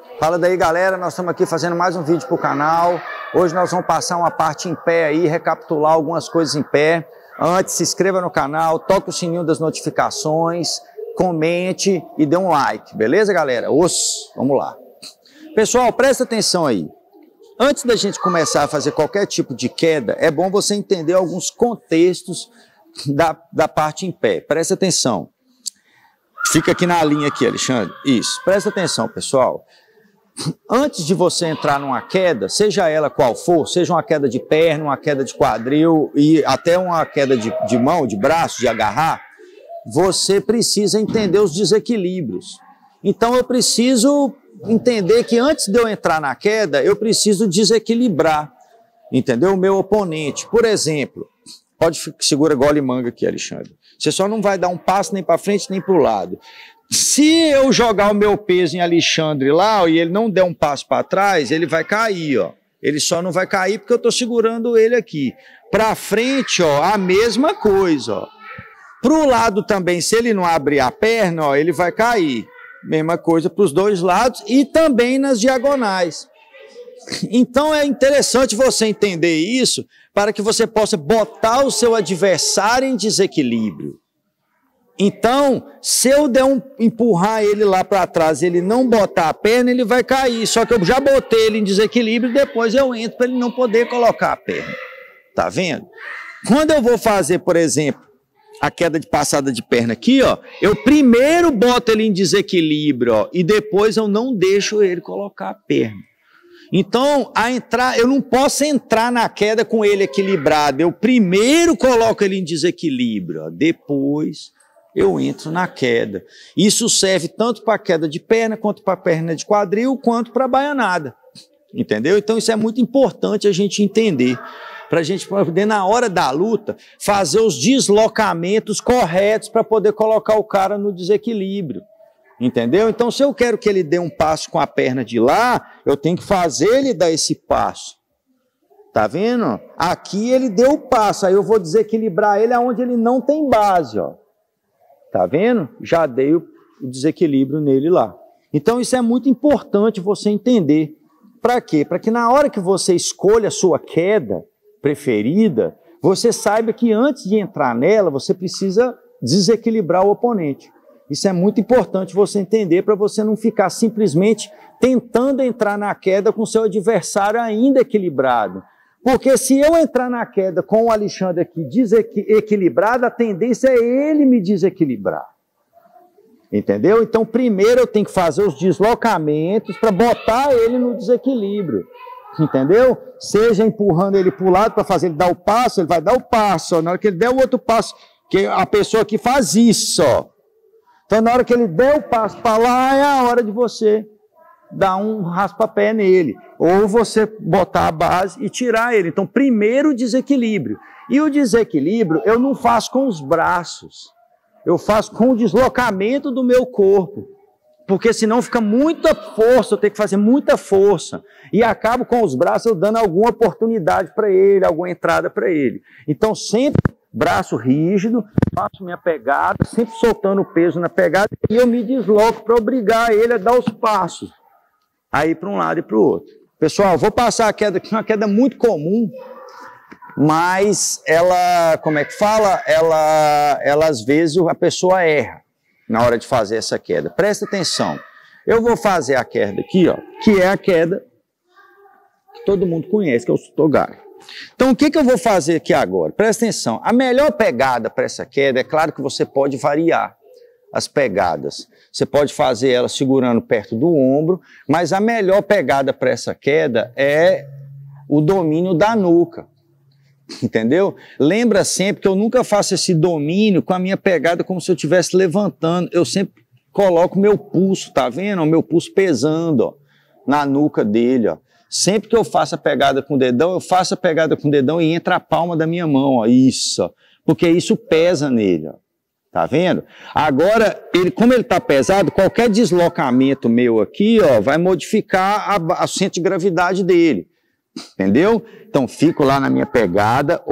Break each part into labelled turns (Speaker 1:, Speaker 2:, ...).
Speaker 1: Fala daí, galera, nós estamos aqui fazendo mais um vídeo para o canal. Hoje nós vamos passar uma parte em pé aí, recapitular algumas coisas em pé. Antes, se inscreva no canal, toque o sininho das notificações, comente e dê um like, beleza, galera? Vamos lá. Pessoal, presta atenção aí. Antes da gente começar a fazer qualquer tipo de queda, é bom você entender alguns contextos da parte em pé. Presta atenção. Fica aqui na linha aqui, Alexandre. Isso, presta atenção, pessoal. Antes de você entrar numa queda, seja ela qual for, seja uma queda de perna, uma queda de quadril e até uma queda de mão, de braço, de agarrar, você precisa entender os desequilíbrios. Então eu preciso entender que antes de eu entrar na queda, eu preciso desequilibrar, entendeu? O meu oponente. Por exemplo, pode segurar gole e manga aqui, Alexandre. Você só não vai dar um passo nem para frente nem para o lado. Se eu jogar o meu peso em Alexandre lá e ele não der um passo para trás, ele vai cair, ó. Ele só não vai cair porque eu estou segurando ele aqui. Para frente, ó, a mesma coisa, ó. Para o lado também, se ele não abrir a perna, ó, ele vai cair. Mesma coisa para os dois lados e também nas diagonais. Então é interessante você entender isso para que você possa botar o seu adversário em desequilíbrio. Então, se eu empurrar ele lá para trás, ele não botar a perna, ele vai cair. Só que eu já botei ele em desequilíbrio e depois eu entro para ele não poder colocar a perna. Tá vendo? Quando eu vou fazer, por exemplo, a queda de passada de perna aqui, ó, eu primeiro boto ele em desequilíbrio, ó, e depois eu não deixo ele colocar a perna. Então, eu não posso entrar na queda com ele equilibrado. Eu primeiro coloco ele em desequilíbrio, ó, depois eu entro na queda. Isso serve tanto para a queda de perna, quanto para a perna de quadril, quanto para a baianada. Entendeu? Então isso é muito importante a gente entender, para a gente poder, na hora da luta, fazer os deslocamentos corretos para poder colocar o cara no desequilíbrio. Entendeu? Então se eu quero que ele dê um passo com a perna de lá, eu tenho que fazer ele dar esse passo. Tá vendo? Aqui ele deu o passo, aí eu vou desequilibrar ele aonde ele não tem base, ó. Tá vendo? Já dei o desequilíbrio nele lá. Então isso é muito importante você entender. Para quê? Para que na hora que você escolha a sua queda preferida, você saiba que antes de entrar nela, você precisa desequilibrar o oponente. Isso é muito importante você entender para você não ficar simplesmente tentando entrar na queda com o seu adversário ainda equilibrado. Porque se eu entrar na queda com o Alexandre aqui desequilibrado, a tendência é ele me desequilibrar. Entendeu? Então, primeiro eu tenho que fazer os deslocamentos para botar ele no desequilíbrio. Entendeu? Seja empurrando ele para o lado para fazer ele dar o passo, ele vai dar o passo. Ó. Na hora que ele der o outro passo, que a pessoa aqui faz isso. Ó. Então, na hora que ele der o passo para lá, é a hora de você dar um raspa-pé nele, ou você botar a base e tirar ele. Então, primeiro o desequilíbrio. E o desequilíbrio eu não faço com os braços, eu faço com o deslocamento do meu corpo, porque senão fica muita força, eu tenho que fazer muita força, e acabo com os braços eu dando alguma oportunidade para ele, alguma entrada para ele. Então, sempre braço rígido, faço minha pegada, sempre soltando o peso na pegada, e eu me desloco para obrigar ele a dar os passos. Aí para um lado e para o outro. Pessoal, vou passar a queda, que é uma queda muito comum, mas ela, como é que fala? Ela às vezes a pessoa erra na hora de fazer essa queda. Presta atenção. Eu vou fazer a queda aqui, ó, que é a queda que todo mundo conhece, que é o Sutogari. Então o que eu vou fazer aqui agora? Presta atenção. A melhor pegada para essa queda, é claro que você pode variar as pegadas. Você pode fazer ela segurando perto do ombro, mas a melhor pegada para essa queda é o domínio da nuca. Entendeu? Lembra sempre que eu nunca faço esse domínio com a minha pegada como se eu estivesse levantando. Eu sempre coloco meu pulso, tá vendo? O meu pulso pesando, ó, na nuca dele, ó. Sempre que eu faço a pegada com o dedão, eu faço a pegada com o dedão e entra a palma da minha mão, ó. Isso, ó. Porque isso pesa nele, ó. Tá vendo? Agora, como ele está pesado, qualquer deslocamento meu aqui, ó, vai modificar o centro de gravidade dele. Entendeu? Então, fico lá na minha pegada. Outra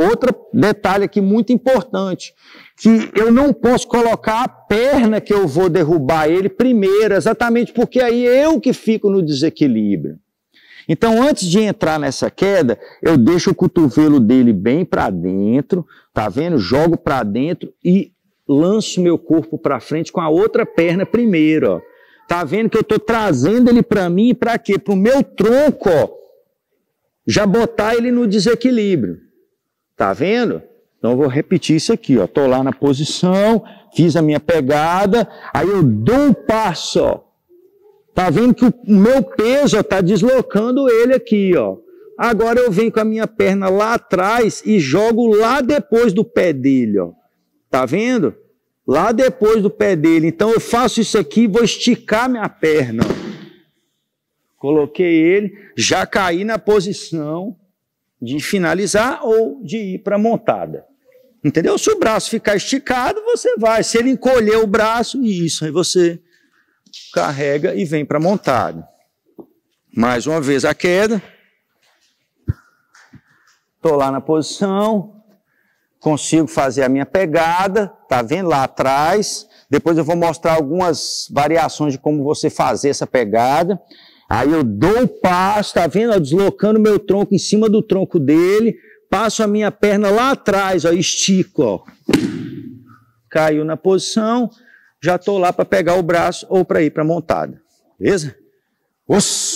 Speaker 1: detalhe aqui muito importante, que eu não posso colocar a perna que eu vou derrubar ele primeiro, exatamente porque aí eu que fico no desequilíbrio. Então, antes de entrar nessa queda, eu deixo o cotovelo dele bem para dentro, tá vendo? Jogo para dentro e lanço meu corpo para frente com a outra perna primeiro, ó. Tá vendo que eu estou trazendo ele para mim, para quê? Para o meu tronco, ó, já botar ele no desequilíbrio. Tá vendo? Então eu vou repetir isso aqui, ó. Tô lá na posição, fiz a minha pegada, aí eu dou um passo, ó. Tá vendo que o meu peso está deslocando ele aqui, ó. Agora eu venho com a minha perna lá atrás e jogo lá depois do pé dele, ó. Tá vendo? Lá depois do pé dele. Então eu faço isso aqui e vou esticar minha perna, ó. Coloquei ele, já caí na posição de finalizar ou de ir para a montada. Entendeu? Se o braço ficar esticado, você vai. Se ele encolher o braço, isso, aí você carrega e vem para a montada. Mais uma vez a queda. Estou lá na posição, consigo fazer a minha pegada, tá vendo lá atrás. Depois eu vou mostrar algumas variações de como você fazer essa pegada. Aí eu dou o passo, tá vendo? Ó, deslocando meu tronco em cima do tronco dele, passo a minha perna lá atrás, ó, estico, ó. Caiu na posição, já estou lá para pegar o braço ou para ir para a montada. Beleza? Oss!